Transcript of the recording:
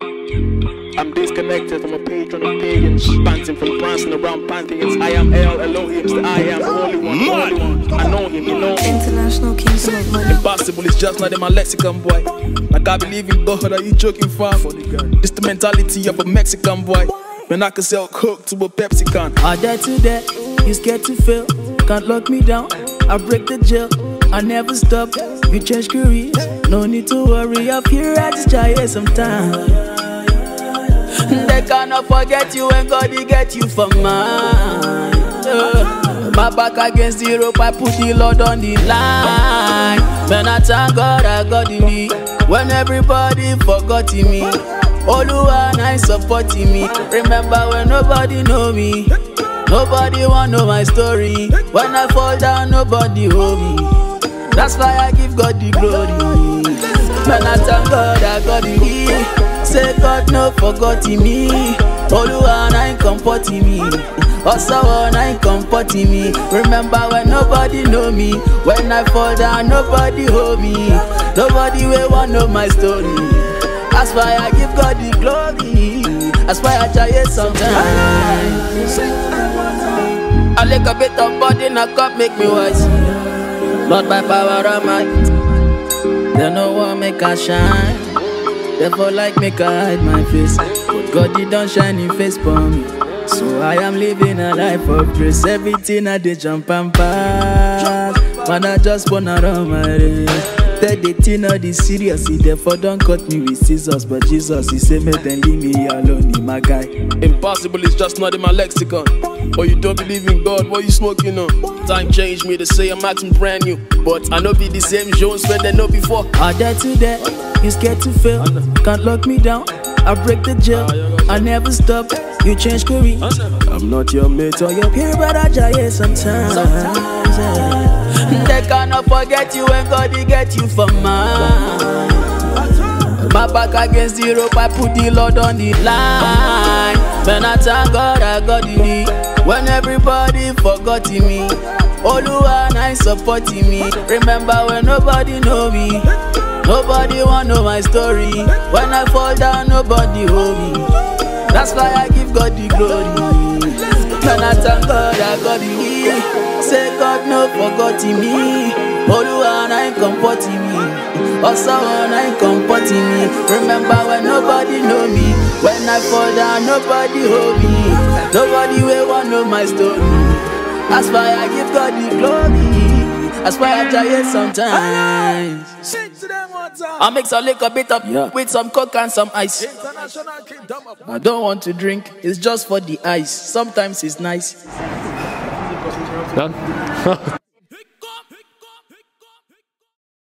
I'm disconnected from a patron of pagans, panting from prancing around pantheons. I am El Elohim, the I am the only one, I know him, you know me. International kingdom of money. Impossible is just not in my lexicon, boy. Like I believe in God, are you joking, fam? This the mentality of a Mexican boy. When I can sell coke to a Pepsi can. I dare to dare, you scared to fail. Can't lock me down, I break the jail. I never stop, we change careers. No need to worry, up here I just try it sometime. They cannot forget you when God he get you for mine. My back against the rope, I put the Lord on the line. When I thank God, I got the lead. When everybody forgot me, Oluwa and I supporting me. Remember when nobody know me, nobody want know my story. When I fall down, nobody hold me. That's why I give God the glory. When I thank God, I got the lead. Say God no forgetting me. Oluwa and I comforting me. Also and I comforting me. Remember when nobody know me. When I fall down, nobody hold me. Nobody will want know my story. That's why I give God the glory. That's why I try it sometimes. I lick a bit of body in a cup, make me wise. Lord by power of might. They no one make I shine. Therefore like make I hide my face. But God he don't shine his face for me. So I am living a life of grace. Everything I did jump and pass. Man I just wanna run my race. Tell the thing all the serious, he therefore don't cut me with scissors. But Jesus, he say, make them leave me alone, he my guy. Impossible is just not in my lexicon. Or you don't believe in God, what you smoking on? Time changed me, they say I'm acting brand new. But I know be the same Jones when they know before. I dare to dare, you scared to fail. Can't lock me down, I break the jail. I never stop, you change careers. I'm not your mate or your peer, but I try sometimes. They cannot forget you when God he get you for mine. My back against the rope, I put the Lord on the line. When I thank God, I got the lead. When everybody forgot me, Oluwa and I supporting me. Remember when nobody know me, nobody want know my story. When I fall down, nobody hold me. That's why I give God the glory. When I thank God, I got the lead. Say God no forgetting me. Oluwa and I comforting me. Also and I comforting me. Remember when nobody know me. When I fall down, nobody hold me. Nobody will want know my story. That's why I give God the glory. That's why I try it sometimes. I mix a little bit up with some coke and some ice. I don't want to drink, it's just for the ice. Sometimes it's nice. Done?